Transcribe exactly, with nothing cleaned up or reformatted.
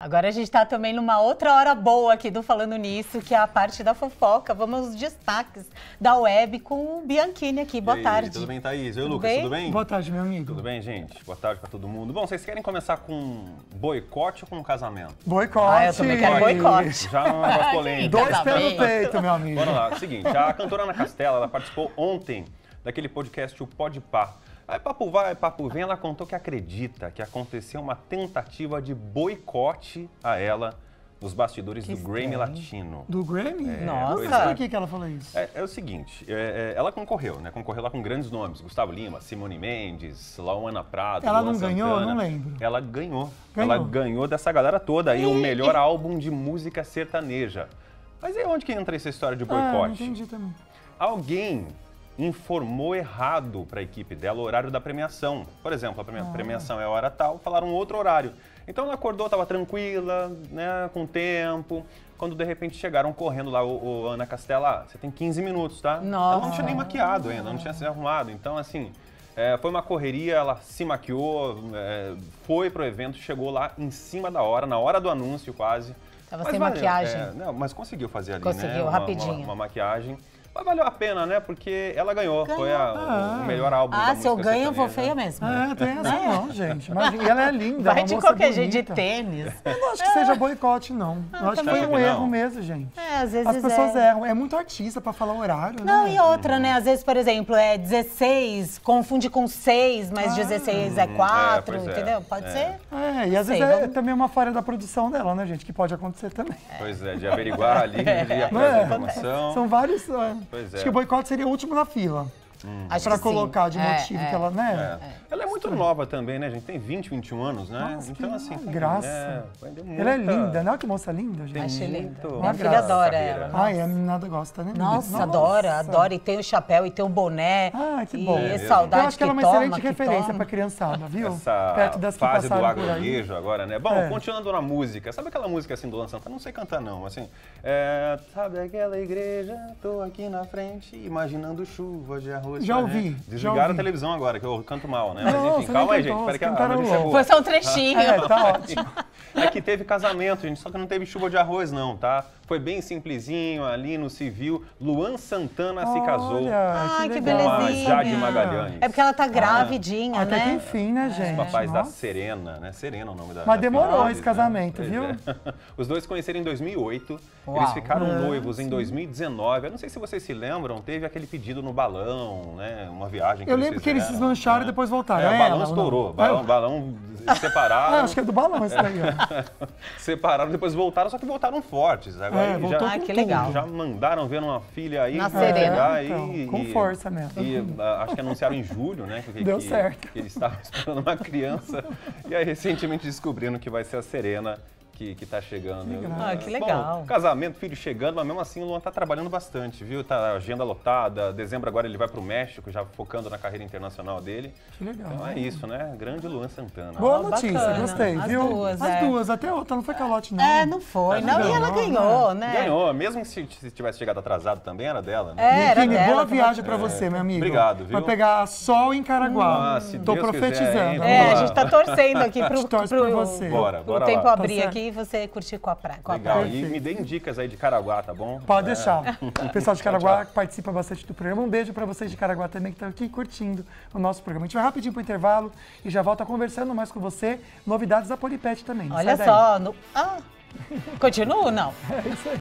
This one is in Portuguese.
Agora a gente está também numa outra hora boa aqui do Falando Nisso, que é a parte da fofoca. Vamos aos destaques da web com o Bianchini aqui. Boa e aí, tarde. Tudo bem, Thaís? Oi, tudo Lucas, bem? tudo bem? Boa tarde, meu amigo. Tudo bem, gente? Boa tarde pra todo mundo. Bom, vocês querem começar com boicote ou com casamento? Boicote. Ah, eu também quero boicote. Já é uma negócio polêmico. Dois pelo peito, meu amigo. Bora lá, seguinte, a cantora Ana Castela, ela participou ontem daquele podcast O Podpah. Aí, papo vai, papo vem, ela contou que acredita que aconteceu uma tentativa de boicote a ela nos bastidores Que do Grammy estranho. Latino. Do Grammy? É, Nossa. pois Por é. que, que ela falou isso? É, é o seguinte, é, é, ela concorreu, né? Concorreu lá com grandes nomes, Gustavo Lima, Simone Mendes, Lauana Prado, Ela Luan não ganhou? Santana. Eu não lembro. Ela ganhou. Ganhou. Ela ganhou dessa galera toda aí, o melhor álbum de música sertaneja. Mas aí onde que entra essa história de Ah, não boicote? entendi também. Alguém informou errado para a equipe dela o horário da premiação. Por exemplo, a premia- Ah. premiação é a hora tal, falaram outro horário. Então ela acordou, estava tranquila, né, com tempo. Quando de repente chegaram correndo lá, o, o Ana Castela, ah, você tem quinze minutos, tá? Nossa. Ela não tinha nem maquiado ainda, não tinha se arrumado. Então, assim, é, foi uma correria, ela se maquiou, é, foi pro evento, chegou lá em cima da hora, na hora do anúncio quase. Tava Mas sem valeu, maquiagem. é, não, mas conseguiu fazer ali, Conseguiu, né? Uma- rapidinho. Uma, uma maquiagem. Mas valeu a pena, né? Porque ela ganhou. Foi a- Ah. o melhor álbum da Ah, se eu música ganho, eu vou sertaneja. feia mesmo. Ah, tem essa não, gente. Imagina, e ela é linda, Vai uma de moça qualquer jeito de bonita. tênis. Eu não acho que seja boicote, não. Eu acho que também foi um acho que erro não. mesmo, gente. É, às vezes As pessoas é. erram. É muito artista pra falar horário, Não, né? e outra, né? Às vezes, por exemplo, é dezesseis, confunde com seis, mas dezesseis é quatro, é, pois é. entendeu? Pode É. ser. É, e às Sei, vezes é vamos- também uma falha da produção dela, né, gente? Que pode acontecer também. Pois é, de averiguar ali, de ir atrás Não da é? informação. São vários. é. Pois é. Acho que o boicote seria o último na fila. Acho Pra que sim. colocar de É, motivo é. que ela, né? É. Ela é muito nova também, né, gente? Tem vinte, vinte e um anos, né? Nossa, então, que assim, tem- graça. É, vai ter Ela é muita- linda, né? Olha que moça linda, gente. tem Achei linda. muito- Minha Uma filha graça. adora carreira. ela. Ai, a meninada gosta, né? Nossa, adora, adora. E tem o chapéu, e tem o boné. Ah, que e bom. é mesmo. saudade Eu acho que ela é uma toma, excelente que referência toma. pra criançada, viu? Essa Perto das que fase do passaram por aí. agroguejo agora, né? Bom, É. continuando na música, sabe aquela música assim do Luan Santana? Não sei cantar não, assim, é, sabe aquela igreja, tô aqui na frente, imaginando chuva de arroz. Já pra ouvi, gente. já Desligaram a ouvi. televisão agora, que eu canto mal, né? Não, Mas você enfim, nem calma aí, cantou, gente, peraí que você a notícia é cantarolou. boa. Foi só um trechinho. É, tá ótimo. É que teve casamento, gente, só que não teve chuva de arroz não, tá? Foi bem simplesinho ali no civil. Luan Santana se casou Olha, Ai, que que com a belezinha. Jade Magalhães. É porque ela tá gravidinha, Até que né? enfim, né, gente? Os papais da Nossa. Serena, né? Serena é o nome da Mas da demorou filha esse deles, casamento, Pois viu? é. Os dois se conheceram em dois mil e oito, Uau. eles ficaram É, noivos em dois mil e dezenove. Eu não sei se vocês se lembram, teve aquele pedido no balão, né? Uma viagem que Eu eles lembro que eles se fizeram, desmancharam né? e depois voltaram. É, o É balão ela ou não? estourou, balão, É. balão separaram. Ah, acho que é do balão esse daí, ó. Separaram, depois voltaram, só que voltaram fortes. Agora É, já- voltou Ah, com que tudo. legal. Já mandaram ver uma filha aí Na pra Serena. pegar Então, e, com e- força mesmo. E ah, acho que anunciaram em julho, né? Que, Deu que, certo. Que eles estavam esperando uma criança. E aí, recentemente descobrindo que vai ser a Serena que, que tá chegando. Ah, que legal. Bom, casamento, filho chegando, mas mesmo assim o Luan tá trabalhando bastante, viu? Tá agenda lotada. Dezembro agora ele vai pro México, já focando na carreira internacional dele. Que legal. Então é isso, né? Grande Luan Santana. Boa Ah, notícia, bacana. gostei, As viu? duas, As é. duas, até outra, não foi calote, não. É, não foi. Não, e ela Não, ganhou, né? Ganhou, mesmo que se, se tivesse chegado atrasado também, era dela, né? É, era Biquíni, dela. boa tava- viagem pra você, meu amigo. Obrigado, viu? Vai pegar sol em Caraguá. Ah, se Tô Deus quiser, profetizando. hein? É, a Vamos gente lá. tá torcendo aqui pro, A gente torce pro, por você. Bora, pro bora tempo lá. abrir Tá certo. aqui e você curtir com a praia. Com a Legal, praia. e me deem dicas aí de Caraguá, tá bom? Pode É. deixar. O pessoal de Caraguá participa bastante do programa. Um beijo pra vocês de Caraguá também que estão aqui curtindo o nosso programa. A gente vai rapidinho pro intervalo e já volta conversando mais com você. Novidades da Polipet também. Não Olha sai daí. só. No... Ah, continua ou não? É isso aí.